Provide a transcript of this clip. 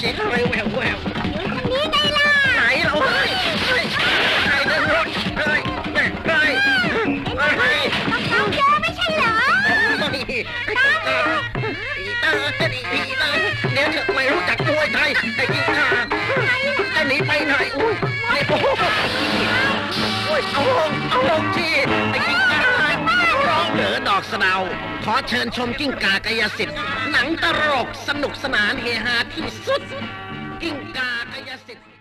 สียงอะไรแววแววนี่ไงล่ะไหนเราเฮ้ยใครเดินรถเฮ้ยเฮ้ยเฮ้ยเฮ้ยเราเจอไม่ใช่เหรอผีตาเดี๋ยวเถอะไม่รู้จักมวยไทยไอ้กินข้าจะหนีไปไหนอุ้ยโอ้ยเอาลงที่ไอ้กินข้าร้องเด๋อดอกสะเดาขอเชิญชมกิ้งก่ากายสิทธิ์หนังตลกสนุกสนานเฮฮาที่สุดกิ้งก่ากายสิทธิ์